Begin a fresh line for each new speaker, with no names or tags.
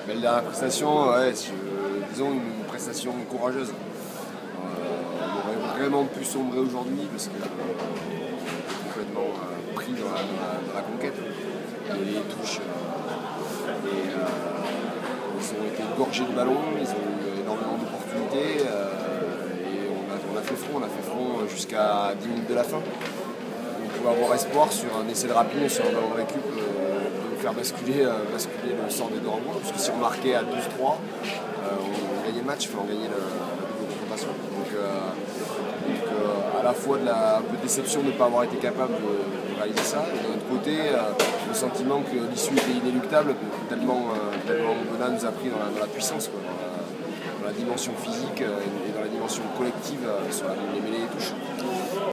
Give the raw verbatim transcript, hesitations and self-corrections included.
Belle dernière prestation, ouais, je- disons une prestation courageuse. Euh, on aurait vraiment pu sombrer aujourd'hui parce qu'on est complètement euh, pris dans la, dans la- dans la conquête. Et les touches, euh, et, euh, ils ont été gorgés de ballon, ils ont eu énormément d'opportunités euh, et on a, on a fait front, on a fait front jusqu'à dix minutes de la fin. On pouvait avoir espoir sur un essai de rapide, sur un ballon de récup, euh, de faire basculer, euh, basculer le sort des Dortmund, puisque si on marquait à douze trois, euh, on gagnait le match, enfin, on gagnait la, la double confrontation. Donc, euh, donc euh, à la fois de la un peu de déception de ne pas avoir été capable de, de réaliser ça, et d'un autre côté, euh, le sentiment que l'issue était inéluctable, tellement, euh, tellement Bonan nous a pris dans la, dans la puissance, quoi, dans, la, dans la dimension physique euh, et dans la dimension collective euh, sur la, les mêlées et les touches.